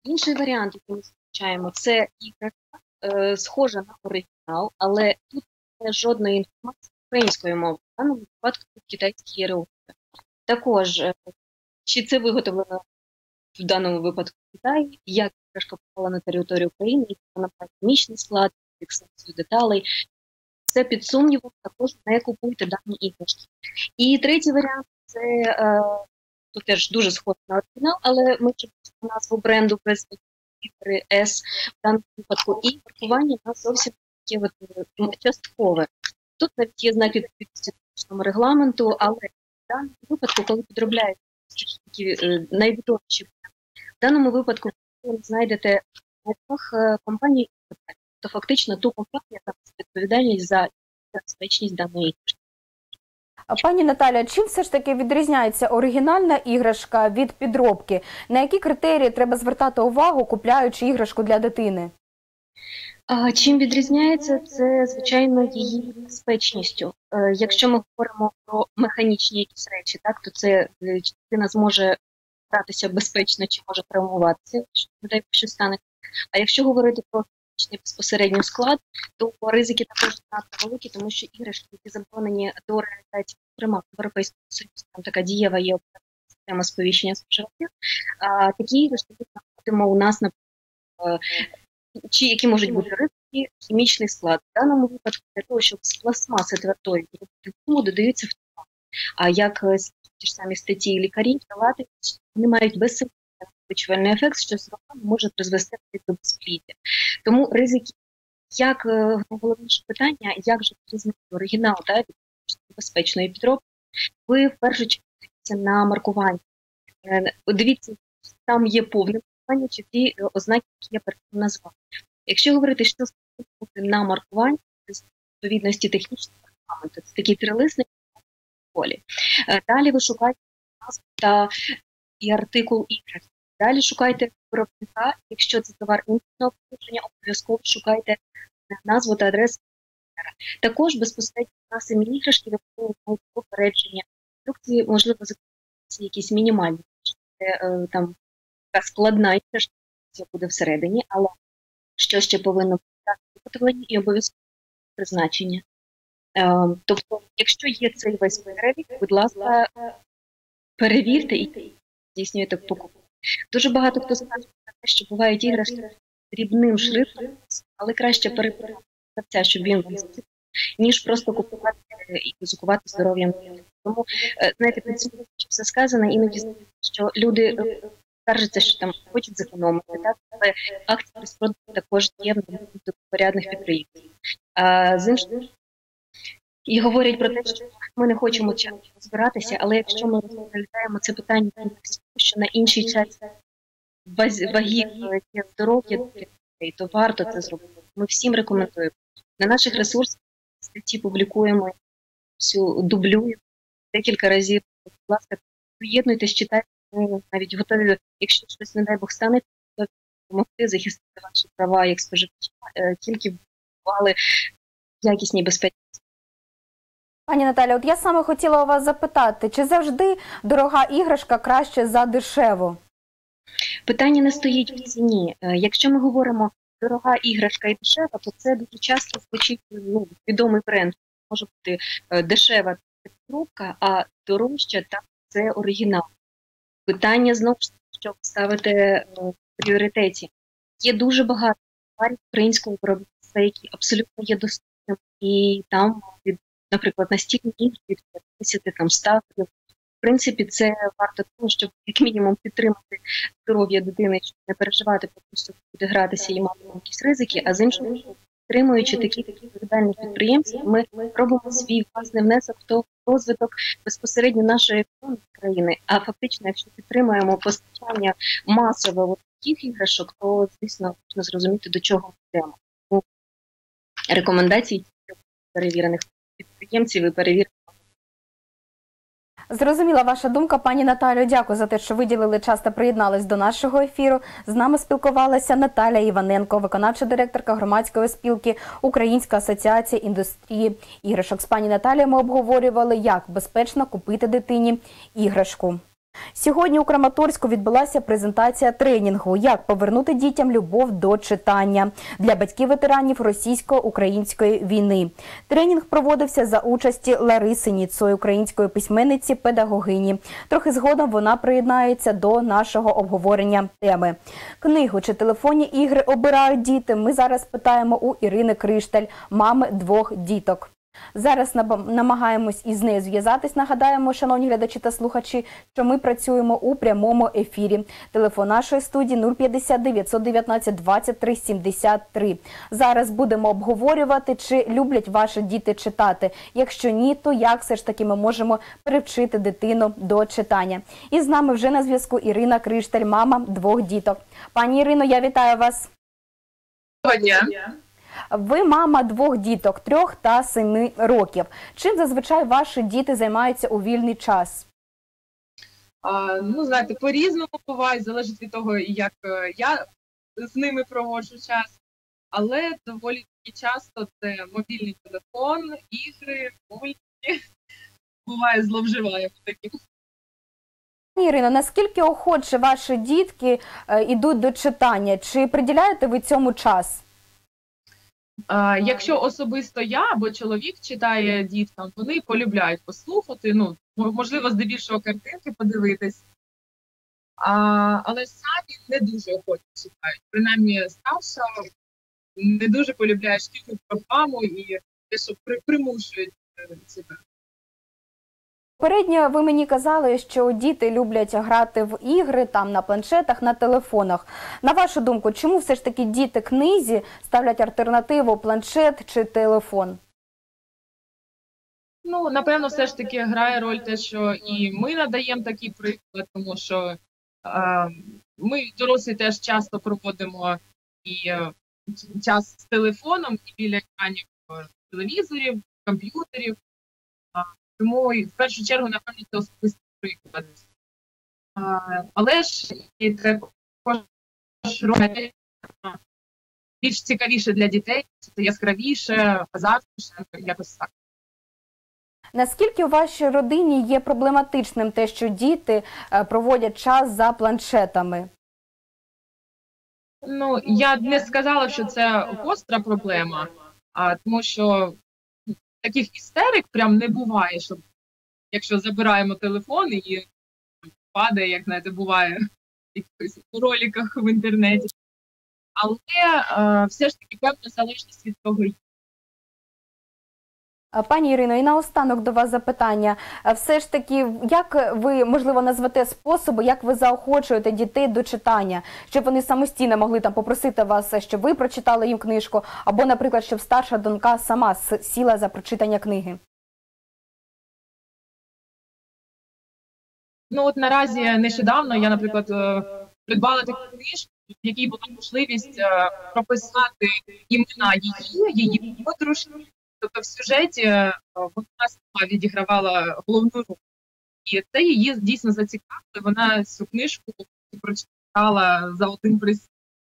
Інший варіант, який ми зустрічаємо, це іграшка, е, схожа на оригінал, але тут немає жодної інформації українською мовою, в даному випадку тут китайські іерогліфи. Також, е, чи це виготовлено в даному випадку в Китаї, як іграшка попала на територію України, як вона має хімічний склад, фіксацію деталей. Це під сумнівом, також не купуйте дані іграшки. І третій варіант – це е, тут теж дуже схоже на оригінал, але ми чуємо назву бренду без літери S в даному випадку. І маркування у нас зовсім таке от часткове. Тут навіть є знак відповідності технічному регламенту, але в даному випадку, коли підробляють такі е, найвідоміші, в даному випадку ви знайдете в назвах компанії, то фактично ту компанію, яка відповідальність за безпечність даної іграшки. Пані Наталя, чим все ж таки відрізняється оригінальна іграшка від підробки? На які критерії треба звертати увагу, купляючи іграшку для дитини? А, чим відрізняється? Це, звичайно, її безпечністю. Е, якщо ми говоримо про механічні якісь речі, так, то це дитина зможе гратися безпечно чи може травмуватися, якщо, не дай Бог, що стане. А якщо говорити про безпосередньо склад, то ризики також надто великі, тому що іграшки, які заборонені до реалізації, зокрема, в Європейському Союзі, там така дієва є система сповіщення споживачів, а такі іграшки ми знаходимо у нас, на чи які можуть бути ризики, хімічний склад. В даному випадку для того, щоб з пластмаси твердої гуму додаються фталати. А як ті ж самі статті лікарів, фталати, вони мають безсимптомний накопичувальний ефект, що з роками може призвести до безпліддя. Тому ризики, як найголовніше питання, як же відрізнити оригінал та від безпечної підробки, ви в першу чергу дивіться на маркування. Дивіться, там є повне маркування, чи ті ознаки, які я перед цим назвала. Якщо говорити, що сподівати на маркування, з відповідності технічного регламенту, це такий трилисник полі. Далі ви шукаєте назву та і артикул іграшки. Далі шукайте виробника, якщо це товар імпортного походження, обов'язково шукайте назву та адресу. Також безпосередньо на самі іграшки виконують попередження. Інструкції, можливо, закладаються якісь мінімальні. Це, е, там така складна іграшка буде всередині, але що ще повинно бути виготовлення і обов'язково призначення. Е, тобто, якщо є цей весь перелік, будь ласка, перевірте і здійснюєте покупку. Дуже багато хто скаже про те, що бувають іграшки дрібним шрифтом, але краще перепитати це, щоб він був, ніж просто купувати і ризикувати здоров'ям. Тому, знаєте, під цим все сказано, іноді здається, що люди скаржаться, що там хочуть зекономити, так? Але акції розпродажу також є в порядних підприємців. А з іншого, і говорять про те, що ми не хочемо часу збиратися, але якщо ми розглядаємо це питання, що на іншій часі ваги здоров'я, то варто це зробити. Ми всім рекомендуємо. На наших ресурсах статті публікуємо, всю дублюємо декілька разів. Будь ласка, приєднуйтесь, читайте, ми навіть готові, якщо щось, не дай Бог, стане, то допомогти захистити ваші права як споживача, тільки вбували якісні безпечні. Пані Наталя, от я саме хотіла у вас запитати, чи завжди дорога іграшка краще за дешеву? Питання не стоїть в ціні. Якщо ми говоримо дорога іграшка і дешева, то це дуже часто звучить, ну, відомий бренд. Може бути дешева підробка, а дорожча – так, це оригінал. Питання знову ж таки, що ставити в пріоритеті. Є дуже багато товарів українського виробництва, які абсолютно є доступними, і там від, наприклад, настільні ігри від п'ятдесят там ста. В принципі, це варто того, щоб як мінімум підтримати здоров'я дитини, щоб не переживати, просто буде гратися і мати якісь ризики, а з іншого, підтримуючи такі такі відповідальні підприємці, ми робимо свій власний внесок в розвиток безпосередньо нашої економіки країни. А фактично, якщо підтримуємо постачання масового таких іграшок, то, звісно, можна зрозуміти, до чого ми йдемо. Рекомендації перевірених підприємців і перевірених. Зрозуміла ваша думка, пані Наталю. Дякую за те, що виділили час та приєднались до нашого ефіру. З нами спілкувалася Наталя Іваненко, виконавча директорка громадської спілки Українська асоціація індустрії іграшок. З пані Наталією ми обговорювали, як безпечно купити дитині іграшку. Сьогодні у Краматорську відбулася презентація тренінгу «Як повернути дітям любов до читання» для батьків ветеранів російсько-української війни. Тренінг проводився за участі Лариси Ніцой, української письменниці, педагогині. Трохи згодом вона приєднається до нашого обговорення теми. Книгу чи телефонні ігри обирають діти? Ми зараз питаємо у Ірини Кришталь, мами двох діток. Зараз намагаємось із нею зв'язатись. Нагадаємо, шановні глядачі та слухачі, що ми працюємо у прямому ефірі. Телефон нашої студії нуль п'ятдесят дев'ятсот дев'ятнадцять двадцять три сімдесят три. Зараз будемо обговорювати, чи люблять ваші діти читати. Якщо ні, то як все ж таки ми можемо привчити дитину до читання. І з нами вже на зв'язку Ірина Кришталь, мама двох діток. Пані Ірино, я вітаю вас. Доброго дня. Ви мама двох діток, трьох та семи років. Чим зазвичай ваші діти займаються у вільний час? А, ну, знаєте, по-різному буває, залежить від того, як я з ними проводжу час. Але доволі часто це мобільний телефон, ігри, мультики. Буває, зловживаємо таким. Пані Ірино, наскільки охоче ваші дітки йдуть до читання? Чи приділяєте ви цьому час? А, якщо особисто я або чоловік читає діткам, вони полюбляють послухати, ну, можливо, здебільшого картинки подивитись, а, але самі не дуже охоче читають. Принаймні, старша не дуже полюбляє шкільну програму і те, що при, примушують себе. Попередньо ви мені казали, що діти люблять грати в ігри, там на планшетах, на телефонах. На вашу думку, чому все ж таки діти книзі ставлять альтернативу планшет чи телефон? Ну, напевно, все ж таки грає роль те, що і ми надаємо такий приклад, тому що е, ми, дорослі, теж часто проводимо і е, час з телефоном, і біля екранів телевізорів, комп'ютерів. Тому в першу чергу, напевно, це особистий приклад. А, але ж і також робити більш цікавіше для дітей, це яскравіше, азартніше, якось так. Наскільки у вашій родині є проблематичним те, що діти проводять час за планшетами? Ну, я не сказала, що це гостра проблема, а тому що таких істерик прям не буває, щоб якщо забираємо телефон і падає, як, знаєте, буває в якихось роликах в інтернеті. Але е, все ж таки певна залежність від того. Пані Ірино, і наостанок до вас запитання. Все ж таки, як ви, можливо, назвете способи, як ви заохочуєте дітей до читання? Щоб вони самостійно могли там попросити вас, щоб ви прочитали їм книжку, або, наприклад, щоб старша донька сама сіла за прочитання книги? Ну от наразі нещодавно я, наприклад, придбала таку книжку, в якій була можливість прописати імена її, її подружки. Тобто в сюжеті вона сама відігравала головну роль. І це її дійсно зацікавило. Вона цю книжку прочитала за один присід.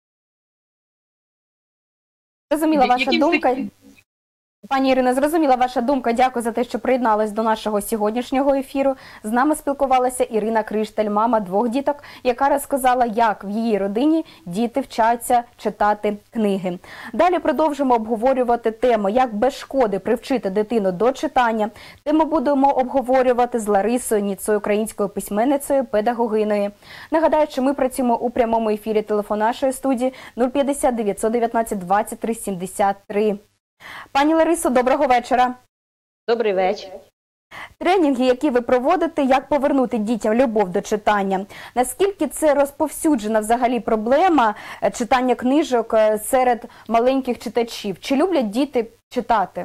Зрозуміла ваша думка. Пані Ірино, зрозуміла ваша думка. Дякую за те, що приєдналась до нашого сьогоднішнього ефіру. З нами спілкувалася Ірина Кришталь, мама двох діток, яка розказала, як в її родині діти вчаться читати книги. Далі продовжимо обговорювати тему, як без шкоди привчити дитину до читання. Тему будемо обговорювати з Ларисою Ніцой, українською письменницею, педагогиною. Нагадаю, що ми працюємо у прямому ефірі. Телефон нашої студії нуль п'ятдесят дев'ятсот дев'ятнадцять двадцять три сімдесят три. Пані Ларисо, доброго вечора. Добрий вечір. Тренінги, які ви проводите, як повернути дітям любов до читання. Наскільки це розповсюджена взагалі проблема читання книжок серед маленьких читачів? Чи люблять діти читати?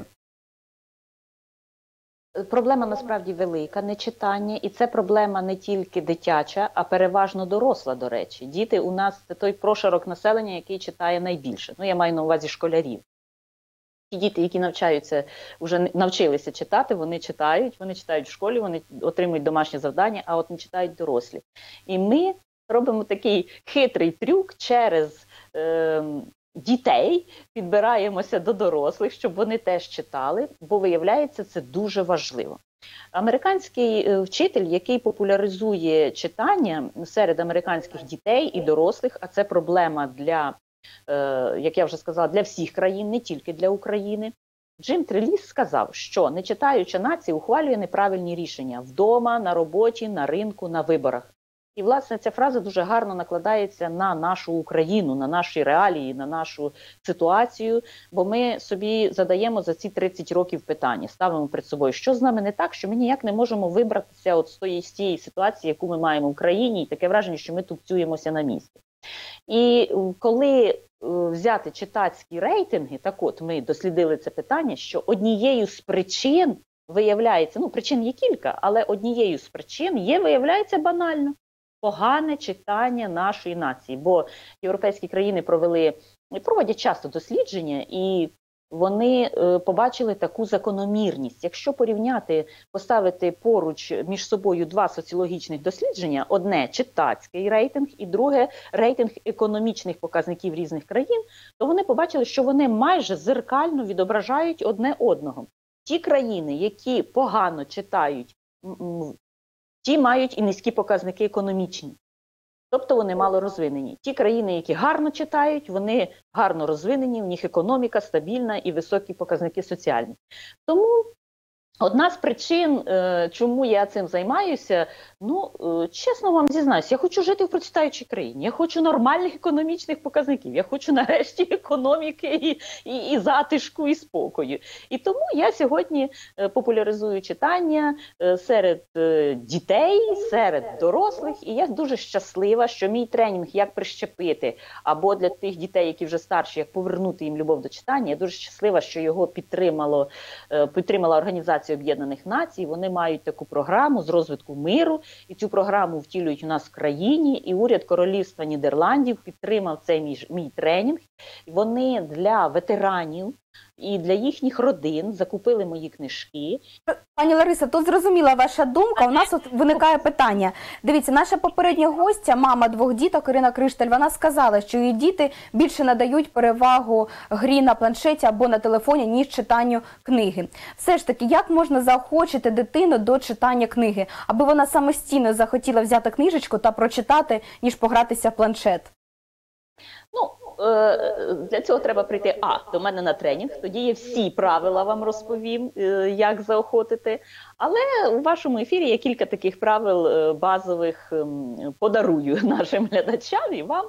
Проблема насправді велика, нечитання, і це проблема не тільки дитяча, а переважно доросла, до речі. Діти у нас – це той прошарок населення, який читає найбільше. Ну, я маю на увазі школярів. Ті діти, які навчаються, вже навчилися читати, вони читають, вони читають в школі, вони отримують домашні завдання, а от не читають дорослі. І ми робимо такий хитрий трюк через е, дітей, підбираємося до дорослих, щоб вони теж читали, бо виявляється, це дуже важливо. Американський вчитель, який популяризує читання серед американських дітей і дорослих, а це проблема для, як я вже сказала, для всіх країн, не тільки для України, Джим Треліс сказав, що нечитаюча нація ухвалює неправильні рішення вдома, на роботі, на ринку, на виборах. І, власне, ця фраза дуже гарно накладається на нашу Україну, на наші реалії, на нашу ситуацію, бо ми собі задаємо за ці тридцять років питання, ставимо перед собою, що з нами не так, що ми ніяк не можемо вибратися от з тієї, з тієї ситуації, яку ми маємо в країні, і таке враження, що ми тупцюємося на місці. І коли взяти читацькі рейтинги, так от ми дослідили це питання, що однією з причин виявляється, ну причин є кілька, але однією з причин є, виявляється, банально погане читання нашої нації. Бо європейські країни провели, проводять часто дослідження, і вони е, побачили таку закономірність. Якщо порівняти, поставити поруч між собою два соціологічних дослідження, одне читацький рейтинг і друге рейтинг економічних показників різних країн, то вони побачили, що вони майже зеркально відображають одне одного. Ті країни, які погано читають, ті мають і низькі показники економічні. Тобто вони мало розвинені. Ті країни, які гарно читають, вони гарно розвинені, в них економіка стабільна і високі показники соціальні. Тому одна з причин, чому я цим займаюся, ну, чесно вам зізнаюся, я хочу жити в процвітаючій країні, я хочу нормальних економічних показників, я хочу нарешті економіки і, і, і затишку, і спокою. І тому я сьогодні популяризую читання серед дітей, серед дорослих, і я дуже щаслива, що мій тренінг «Як прищепити» або для тих дітей, які вже старші, як повернути їм любов до читання, я дуже щаслива, що його підтримало, підтримала організація Об'єднаних Націй. Вони мають таку програму з розвитку миру, і цю програму втілюють у нас в країні, і уряд Королівства Нідерландів підтримав цей мій, мій тренінг. Вони для ветеранів і для їхніх родин закупили мої книжки. Пані Лариса, тут зрозуміла ваша думка. У нас от виникає питання. Дивіться, наша попередня гостя, мама двох діток, Ірина Кришталь, вона сказала, що її діти більше надають перевагу грі на планшеті або на телефоні, ніж читанню книги. Все ж таки, як можна заохочити дитину до читання книги, аби вона самостійно захотіла взяти книжечку та прочитати, ніж погратися в планшет? Ну, для цього треба прийти, а, до мене на тренінг, тоді я всі правила вам розповім, як заохотити. Але у вашому ефірі є кілька таких правил базових, подарую нашим глядачам і вам.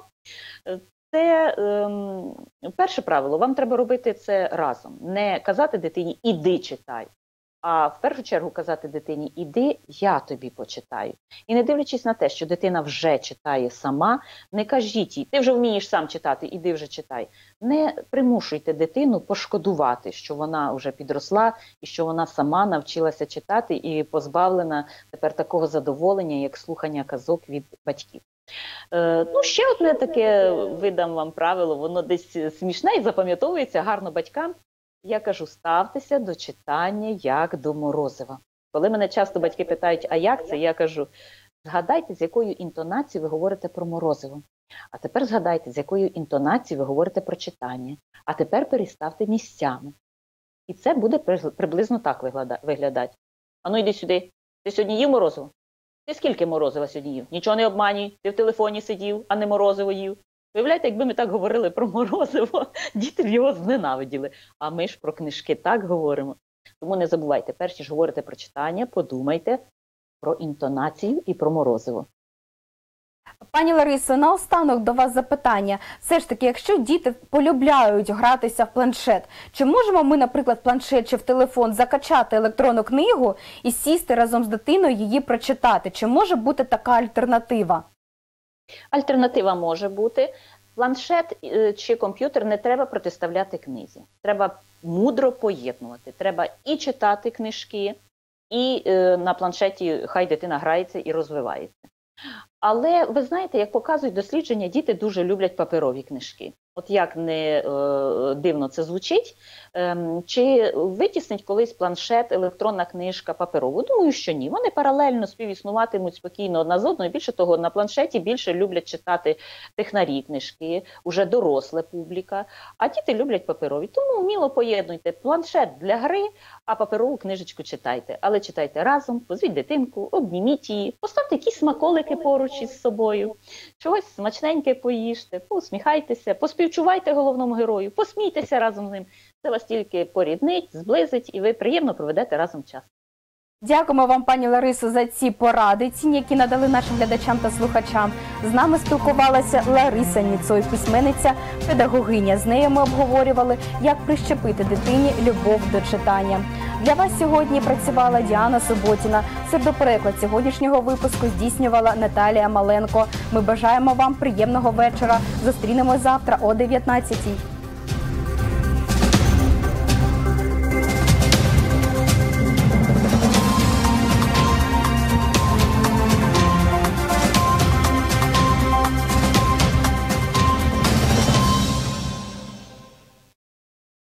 Це перше правило, вам треба робити це разом. Не казати дитині «іди читай», а в першу чергу казати дитині «іди, я тобі почитаю». І не дивлячись на те, що дитина вже читає сама, не кажіть їй «ти вже вмієш сам читати, іди вже читай». Не примушуйте дитину пошкодувати, що вона вже підросла і що вона сама навчилася читати і позбавлена тепер такого задоволення, як слухання казок від батьків. Е, ну, ще одне таке видам вам правило, воно десь смішне і запам'ятовується гарно батькам. Я кажу, ставтеся до читання як до морозива. Коли мене часто батьки питають, а як це, я кажу, згадайте, з якою інтонацією ви говорите про морозиво. А тепер згадайте, з якою інтонацією ви говорите про читання. А тепер переставте місцями. І це буде приблизно так виглядати. А ну йди сюди, ти сьогодні їв морозиво? Ти скільки морозива сьогодні їв? Нічого не обманюй, ти в телефоні сидів, а не морозиво їв. Виявляєте, якби ми так говорили про морозиво, діти б його зненавиділи. А ми ж про книжки так говоримо. Тому не забувайте, перш ніж говорите про читання, подумайте про інтонацію і про морозиво. Пані Ларисо, наостанок до вас запитання. Все ж таки, якщо діти полюбляють гратися в планшет, чи можемо ми, наприклад, в планшет чи в телефон закачати електронну книгу і сісти разом з дитиною її прочитати? Чи може бути така альтернатива? Альтернатива може бути. Планшет чи комп'ютер не треба протиставляти книзі. Треба мудро поєднувати. Треба і читати книжки, і на планшеті хай дитина грається і розвивається. Але ви знаєте, як показують дослідження, діти дуже люблять паперові книжки. От як не е, дивно це звучить, е, чи витіснить колись планшет, електронна книжка, паперову? Думаю, що ні. Вони паралельно співіснуватимуть спокійно одна з одною. Більше того, на планшеті більше люблять читати технарі книжки, уже доросла публіка, а діти люблять паперові. Тому вміло поєднуйте планшет для гри, а паперову книжечку читайте. Але читайте разом, позвіть дитинку, обніміть її, поставте якісь смаколики поруч із собою, чогось смачненьке поїжте, поусміхайтеся, поспівчувайте головному герою, посмійтеся разом з ним. Це вас тільки поріднить, зблизить і ви приємно проведете разом час. Дякуємо вам, пані Ларисо, за ці поради, цінні, які надали нашим глядачам та слухачам. З нами спілкувалася Лариса Ніцой, письменниця, педагогиня. З нею ми обговорювали, як прищепити дитині любов до читання. Для вас сьогодні працювала Діана Суботіна. Сурдопереклад сьогоднішнього випуску здійснювала Наталія Маленко. Ми бажаємо вам приємного вечора. Зустрінемось завтра о дев'ятнадцятій.